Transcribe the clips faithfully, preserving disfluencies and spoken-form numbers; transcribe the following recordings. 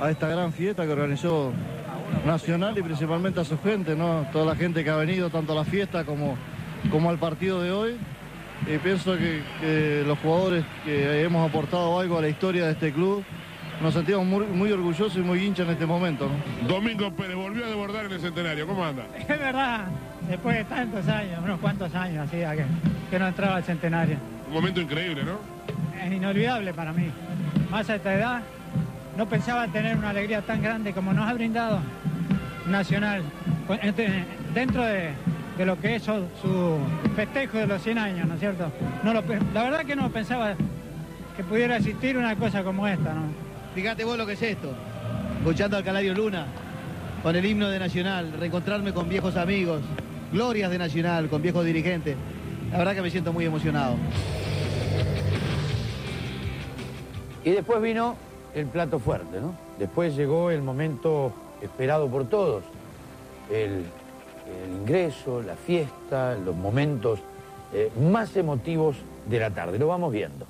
a esta gran fiesta que organizó Nacional y principalmente a su gente, ¿no? Toda la gente que ha venido tanto a la fiesta como, como al partido de hoy. Y pienso que, que los jugadores que hemos aportado algo a la historia de este club nos sentimos muy, muy orgullosos y muy hinchas en este momento, ¿no? Domingo Pérez volvió a desbordar en el Centenario. ¿Cómo anda? Es verdad, después de tantos años, unos cuantos años hacía que, que no entraba al Centenario. Un momento increíble, ¿no? Es inolvidable para mí. Más a esta edad, no pensaba tener una alegría tan grande como nos ha brindado Nacional dentro de, de lo que es su, su festejo de los cien años, ¿no es cierto? No lo, la verdad que no pensaba que pudiera existir una cosa como esta, ¿no? Fíjate vos lo que es esto, escuchando al Canario Luna, con el himno de Nacional, reencontrarme con viejos amigos, glorias de Nacional, con viejos dirigentes. La verdad que me siento muy emocionado. Y después vino el plato fuerte, ¿no? Después llegó el momento esperado por todos, el, el ingreso, la fiesta, los momentos eh, más emotivos de la tarde. Lo vamos viendo.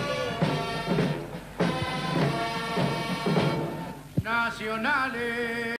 Nacionales.